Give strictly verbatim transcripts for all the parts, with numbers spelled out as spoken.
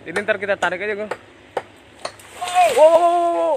Jadi ntar kita tarik aja, Gul. Wow, wow, wow, wow.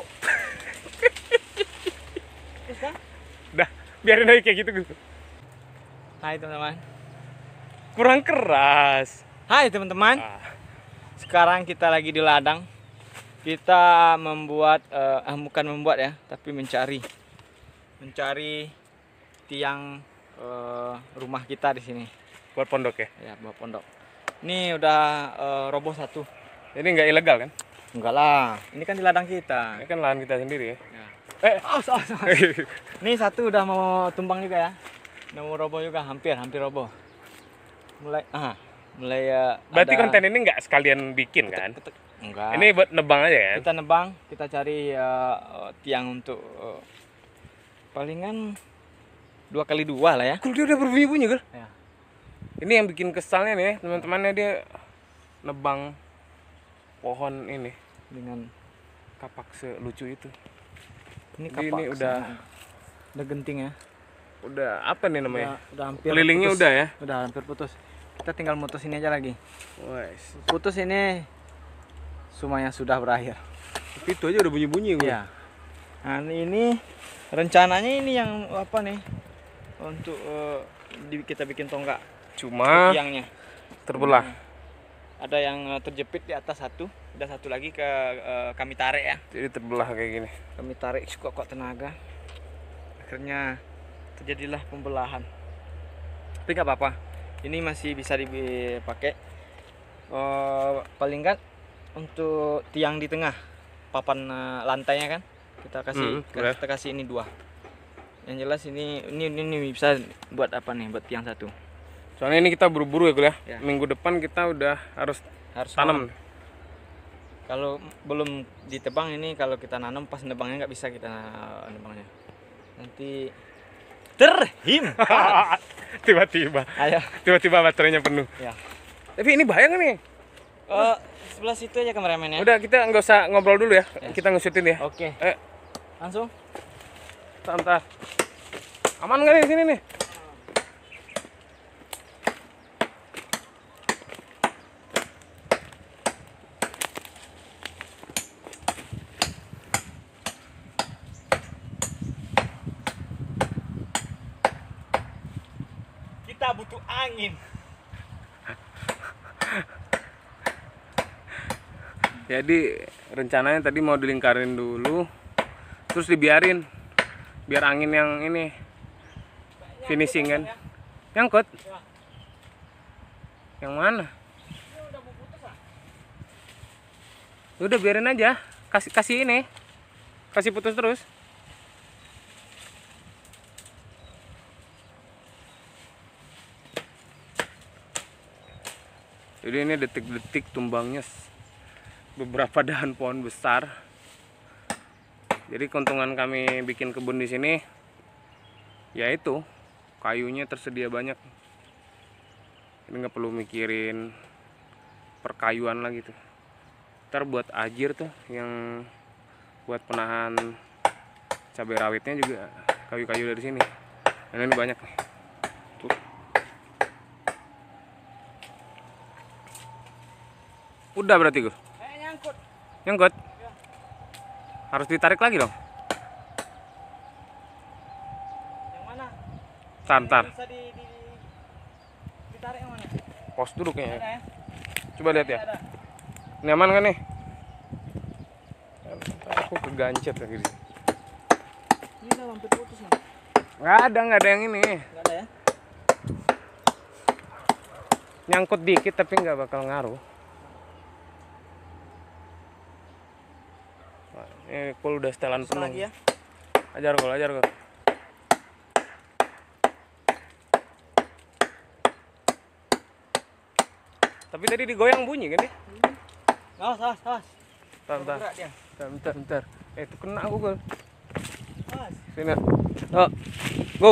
Udah, biarin aja kayak gitu, Gul. Hai teman-teman. Kurang keras. Hai teman-teman. Ah. Sekarang kita lagi di ladang. Kita membuat, uh, bukan membuat ya, tapi mencari, mencari tiang uh, rumah kita di sini. Buat pondok ya? Ya, buat pondok. Ini udah uh, roboh satu. Ini nggak ilegal kan? Enggak lah. Ini kan di ladang kita. Ini kan lahan kita sendiri ya. Ya. Eh, Aus, aus, aus. Ini satu udah mau tumbang juga ya. Udah mau roboh juga, hampir, hampir roboh. Mulai, ah, mulai ya. Berarti ada... konten ini nggak sekalian bikin kan? Enggak. Ini buat nebang aja kan? Kita nebang, kita cari uh, tiang untuk uh, palingan dua kali dua lah ya. Gul, dia udah berbunyi-bunyi, Gul. Ya. Ini yang bikin kesalnya nih, teman-temannya, dia nebang pohon ini Dengan kapak selucu itu. ini Jadi kapak ini udah udah genting ya. udah apa nih namanya? Udah, udah hampir Kelilingnya putus. udah ya? Udah hampir putus. Kita tinggal mutus ini aja lagi. Wes. Putus ini semuanya sudah berakhir. Tapi itu aja udah bunyi-bunyi, Gul. Iya. Nah, ini rencananya ini yang apa nih? Untuk uh, di, kita bikin tonggak Cuma tiangnya. terbelah. Hmm. Ada yang uh, terjepit di atas satu, ada satu lagi ke uh, kami tarik ya. Jadi terbelah kayak gini. Kami tarik kuat kuat tenaga. Akhirnya terjadilah pembelahan. Tapi nggak apa-apa. Ini masih bisa dipakai. Uh, paling nggak untuk tiang di tengah, papan uh, lantainya kan, kita kasih, Hmm, kita, kita kasih ini dua. Yang jelas ini, ini, ini, ini bisa buat apa nih? Buat tiang satu. Soalnya ini kita buru-buru ya, Gul ya. Ya. Minggu depan kita udah harus Harus tanam. nanam. Kalau belum ditebang ini, kalau kita nanam pas nebangnya nggak bisa kita nebangnya. Nanti terhimpa. Tiba-tiba. Ayo. Tiba-tiba baterainya penuh. Ya. Tapi ini bahaya nggak nih? Uh, sebelah situ aja kameramennya. Udah, kita nggak usah ngobrol dulu ya. Ya. Kita ngesyutin ya. Oke. Eh, Langsung. santai. Aman nggak nih di sini nih? Kita butuh angin. Jadi rencananya tadi mau dilingkarin dulu, terus dibiarin biar angin yang ini finishing kan. Nyangkut? Ya. Yang mana? Ini udah mau putus ah. Udah biarin aja, kasih kasih ini, kasih putus terus. Jadi ini detik-detik tumbangnya beberapa dahan pohon besar. Jadi keuntungan kami bikin kebun di sini, yaitu kayunya tersedia banyak. Ini nggak perlu mikirin perkayuan lagi tuh. Ntar buat ajir tuh, yang buat penahan cabai rawitnya juga kayu-kayu dari sini. Dan ini banyak nih. Tuh. Udah berarti, Gur. Eh, nyangkut. Nyangkut? Ya. Harus ditarik lagi dong. Yang mana? Ntar, ntar. Bisa di, di, ditarik yang mana? Pos dulu Ada kayaknya. ya? Coba lihat ya. Ada. Ini aman kan nih? Aku kegancet lagi. Ini udah hampir putus nih. Nggak ada, nggak ada yang ini. Nggak ada ya? Nyangkut dikit tapi nggak bakal ngaruh. Wah, ini Kul udah setelan Terus penuh. lagi ya. Ajar Kul, ajar Kul. Tapi tadi digoyang bunyi kan ya? Awas, awas, awas. Bentar, bentar. Bergerak dia. Bentar, bentar, bentar. Eh, itu kena aku, Kul. Awas. Sini. Oh. Go.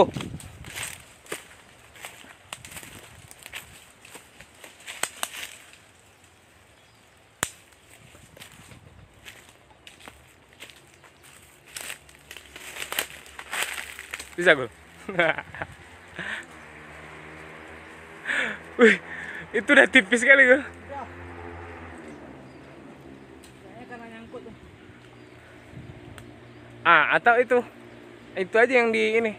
Bisa, Gul. Wih, itu udah tipis kali, Gul. Ah, atau itu. Itu aja yang di ini.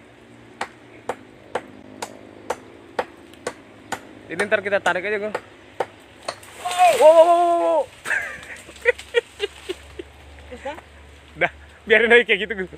Jadi ntar kita tarik aja, Gul. Wow, wow, wow, wow, wow. Terus kan? Dah, biarin aja kayak gitu, Gul.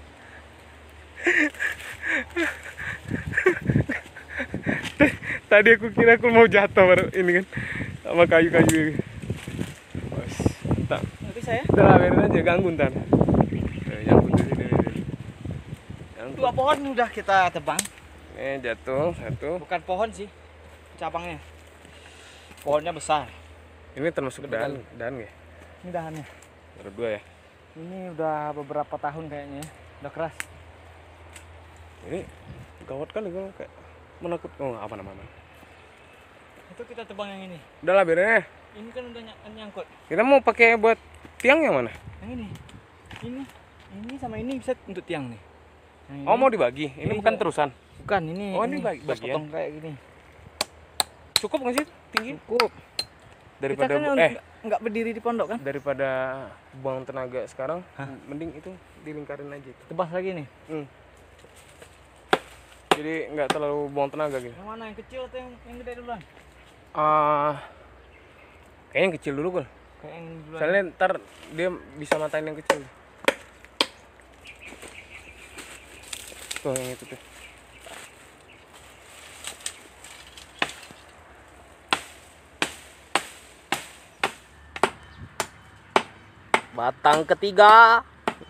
Tadi aku kira aku mau jatuh baru ini kan sama kayu-kayu ini. Bos, tak. Nggak bisa ya? Udah lah, biarin aja, ganggu ntar. Eh, nyangkut di sini. Nyangkut. Dua pohon udah kita tebang. Eh, jatuh satu. Bukan pohon sih, cabangnya. Pohonnya besar. Ini termasuk Gede dahan, kali. dahan ya? Ini dahannya. Baru dua ya. Ini udah beberapa tahun kayaknya, ya. Udah keras. Ini gawat kali kalau kayak menakut. Oh, apa namanya? Itu kita tebang yang ini. Udah lah, biarin aja. Ini kan udah ny- nyangkut. Kita mau pakai buat tiang yang mana? Yang ini. Ini. Ini sama ini bisa untuk tiang nih. Yang ini. Oh, mau dibagi. Ini Ini bukan juga. terusan. Bukan ini. Oh, ini bagi- kita bagian. potong kayak gini. Cukup nggak sih tinggi? Cukup. Daripada kita kan eh nggak- nggak berdiri di pondok kan? daripada buang tenaga sekarang, Hah? mending itu dilingkarin aja itu. Tebas lagi nih. Hmm. Jadi nggak terlalu buang tenaga gitu. Yang mana yang kecil atau yang yang gede duluan? Ah, kayaknya yang kecil dulu, Gul. Kayak yang duluan. Soalnya ntar dia bisa matain yang kecil. Tuh yang itu tuh. Batang ketiga.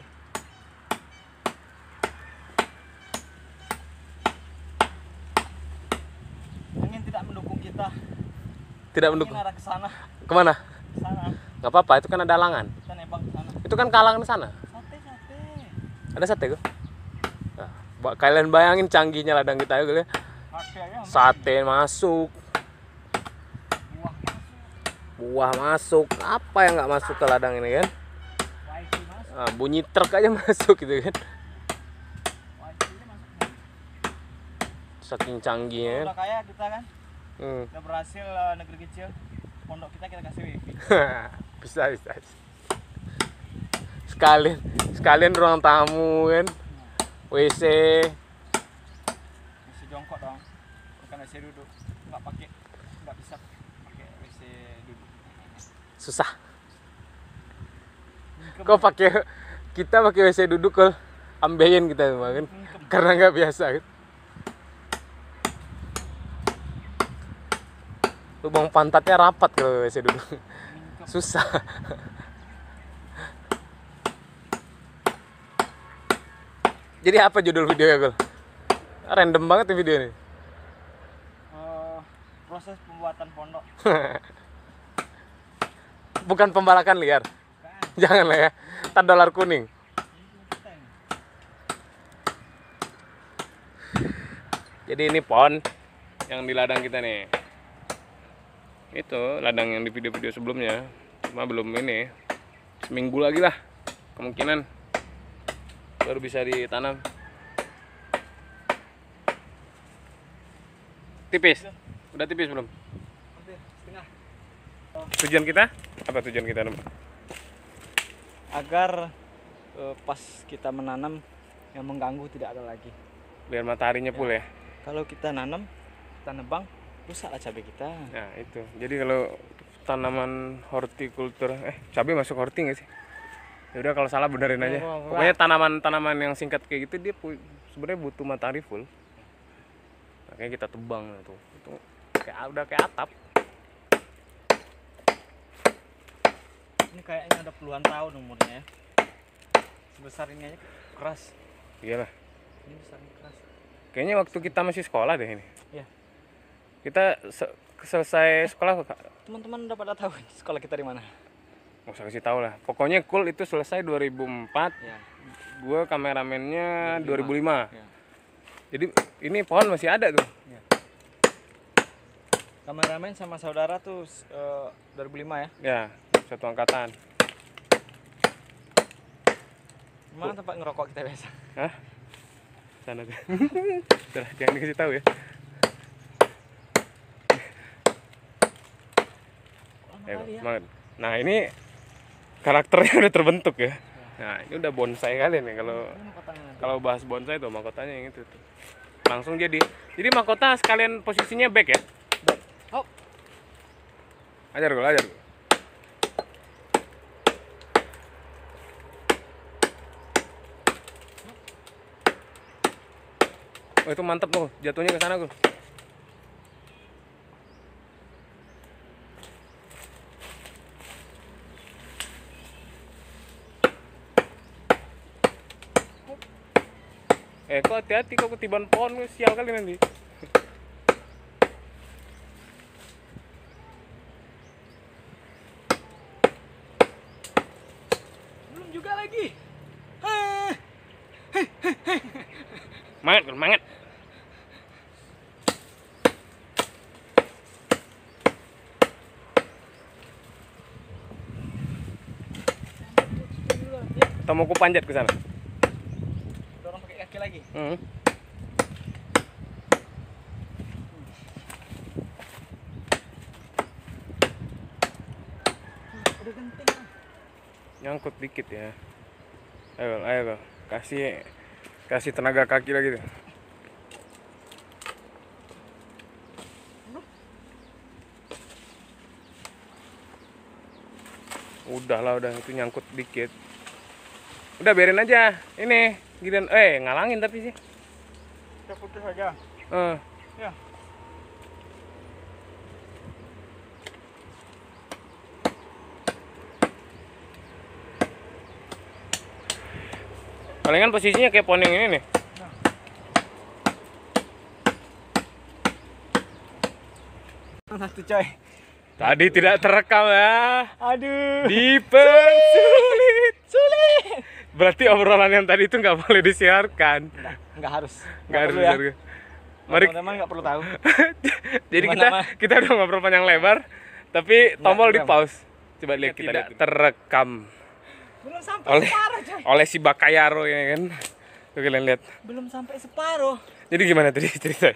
Angin tidak mendukung kita. Tidak Angin mendukung. arah ke sana, Kemana? ke sana. Nggak apa-apa, itu kan ada alangan. Kita nebang ke sana. Itu kan kalangan sana. Sate, sate. Ada sate, Gul. Nah, ba- kalian bayangin canggihnya ladang kita ya, Gul, ya. Sate aja. Sate masuk, Buah masuk. buah masuk, apa yang nggak masuk ke ladang ini kan? Wifi masuk. Ah, bunyi truk aja masuk gitu kan? Wifi ini masuk. Saking canggihnya. Udah kaya kita kan. Hmm. Udah berhasil eh, negeri kecil. Pondok kita kita kasih wifi. bisa, bisa. Sekalian, sekalian ruang tamu kan, W C. W C jongkok dong. Bukan W C duduk. Nggak pakai, nggak bisa pakai W C duduk. Susah. Mingkem. Kok pakai kita pakai W C duduk kok ambeien kita semua kan? Mingkem. Karena nggak biasa kan. Lubang pantatnya rapat kalau W C duduk. Mingkem. Susah. Jadi apa judul videonya, Gul? Random banget nih video ini. Eh, proses pembuatan pondok. Bukan pembalakan liar. Kan. Jangan lah ya. Ntar dolar kuning. Ini kita ini. Jadi ini pohon yang di ladang kita nih. Itu ladang yang di video-video sebelumnya. Cuma belum ini. Seminggu lagi lah kemungkinan baru bisa ditanam. Tipis. Udah tipis belum? Hampir setengah. Tujuan kita? Apa tujuan kita? Agar eh, pas kita menanam yang mengganggu tidak ada lagi. Biar mataharinya full ya. Kalau kita nanam, kita nebang, rusaklah cabai kita. Nah itu. Jadi kalau tanaman hortikultur, eh cabai masuk horti nggak sih? Ya udah kalau salah benerin aja. Wah, wah, wah. Pokoknya tanaman-tanaman yang singkat kayak gitu dia pu- sebenarnya butuh matahari full. Makanya kita tebang tuh. Itu kayak udah kayak atap. Ini kayaknya ada puluhan tahun umurnya ya. Sebesar ini aja keras. Iyalah. Ini besarnya keras. Kayaknya waktu kita masih sekolah deh ini. Iya. Kita se- selesai sekolah Teman-teman udah pada tahu sekolah kita di mana? nggak usah kasih tahu lah. Pokoknya cool itu selesai dua ribu empat. Ya. Gue kameramennya dua ribu lima. Ya. Jadi ini pohon masih ada tuh. Ya. Kameramen sama saudara tuh eh, dua ribu lima ya. Ya, satu angkatan. Mana tempat ngerokok kita biasa? Hah? Sana tuh. Udah, jangan dikasih tahu ya. Lama Ya, kali ya. semangat. Nah ini karakternya udah terbentuk ya. Nah, ini udah bonsai kalian ya kalau Ini mahkotanya nanti. kalau bahas bonsai tuh mahkotanya yang itu tuh. Langsung jadi. Jadi mahkota sekalian posisinya back ya. Oh, Ajar gue, ajar gue. Oh, itu mantep tuh, jatuhnya ke sana gue. Eh, kok hati-hati kok ketiban pohon, sial kali nanti. belum juga lagi. Hah. Mangat, Gun, mangat. Atau mau ku panjat ke sana? Dorong pakai kaki lagi. Hmm. Udah genting. ah. Nyangkut dikit ya. Ayo, ayo, Gun. Kasih kasih tenaga kaki lagi tuh. Udah lah, udah itu nyangkut dikit. Udah biarin aja. Ini giliran eh ngalangin tapi sih. Kita putus aja. Eh. Ya. Palingan posisinya kayak pohon yang ini nih. Satu coy. Tadi tidak terekam ya. Aduh. Dipersulit. Sulit. Berarti obrolan yang tadi itu nggak boleh disiarkan. Nggak, nggak harus. Nggak harus perlu ya. disiarkan. Mari. Teman-teman nggak perlu tahu. Jadi Gimana, kita Mas? kita udah ngobrol panjang lebar, tapi tombol di direkam. pause. Coba lihat kita tidak terekam Belum sampai oleh separuh coy. oleh si Bakayaro ya kan. Tuh kalian lihat. Belum sampai separuh. Jadi gimana tadi ceritanya?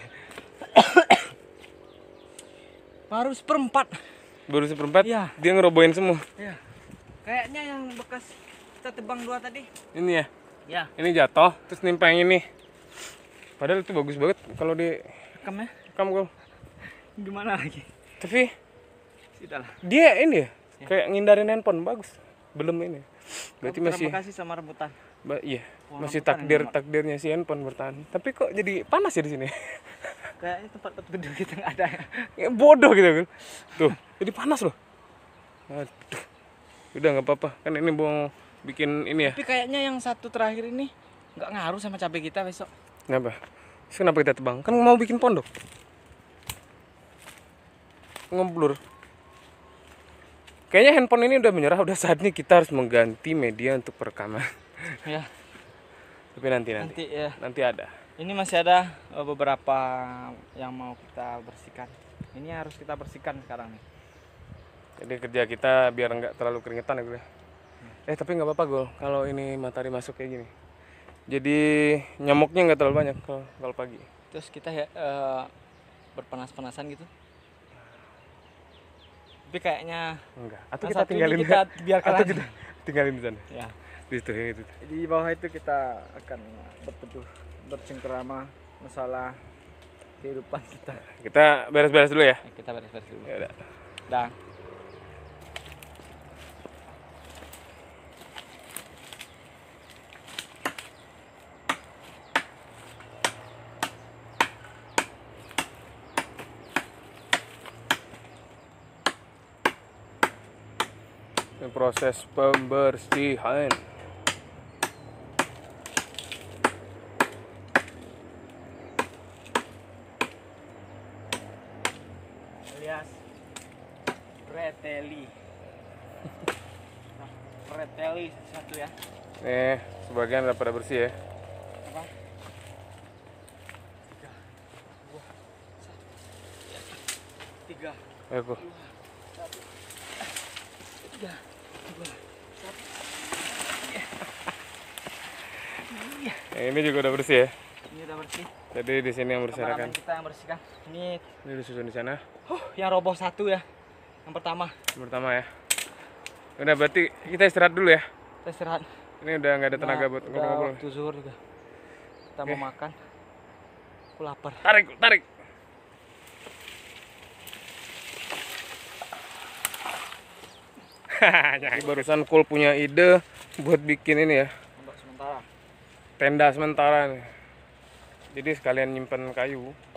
Baru seperempat. Baru seperempat, Iya. dia ngerobohin semua. Ya. Kayaknya yang bekas kita tebang dua tadi. Ini ya, Ya. ini jatuh, terus nimpa yang ini. Padahal itu bagus banget kalau di Rekam ya. rekam gue. Gimana lagi? Tapi Sudahlah. dia ini ya, Ya. kayak ngindarin handphone, bagus. Belum ini. Berarti masih, Terima kasih sama rebutan. ba- iya, Wah, masih rambutan takdir ini, Mak. takdirnya si handphone bertahan. Tapi kok jadi panas ya di sini? Kayaknya tempat berteduh kita nggak ada. Ya, bodoh gitu kan. Tuh, jadi panas loh. Aduh. Udah nggak apa-apa, kan ini mau bikin ini ya. Tapi kayaknya yang satu terakhir ini nggak ngaruh sama cabai kita besok. Kenapa? Terus kenapa kita tebang? Kan mau bikin pondok. Ngeblur. Kayaknya handphone ini udah menyerah, udah saatnya kita harus mengganti media untuk perekaman. Ya. Tapi nanti nanti. Nanti ya. Nanti ada. Ini masih ada eh, beberapa yang mau kita bersihkan. Ini harus kita bersihkan sekarang nih. Jadi kerja kita biar nggak terlalu keringetan ya gue. Eh tapi nggak apa-apa Gol, kalau ini matahari masuk kayak gini. Jadi nyamuknya nggak terlalu banyak kalau kalau pagi. Terus kita ya eh, berpanas-panasan gitu. Tapi kayaknya Enggak. Atau yang kita satu ini tinggalin kita biarkan atau aja. kita tinggalin di sana. Ya. Di situ yang itu. Di bawah itu kita akan berteduh, bercengkerama masalah kehidupan kita. Kita beres-beres dulu ya. Ya, kita beres-beres dulu. Ya udah. Dah. Ini proses pembersihan. Alias preteli. Nah, preteli satu ya. Nih, sebagian udah pada bersih ya. Apa? Tiga, dua, satu, tiga, Ayo kok. satu, tiga, dua, satu. Yang ini juga udah bersih ya. Ini udah bersih. Jadi di sini yang bersihkan. Kameramen kita yang bersihkan. Ini Ini disusun di sana. huh, yang roboh satu ya. Yang pertama. Yang pertama ya. Udah berarti kita istirahat dulu ya. Kita istirahat. Ini udah nggak ada tenaga Nah, buat udah ngobrol-ngobrol. waktu zuhur juga. Kita mau makan. Aku lapar. Tarik, tarik. Jadi barusan Kul punya ide buat bikin ini ya, Untuk sementara. tenda sementara nih. Jadi sekalian nyimpen kayu.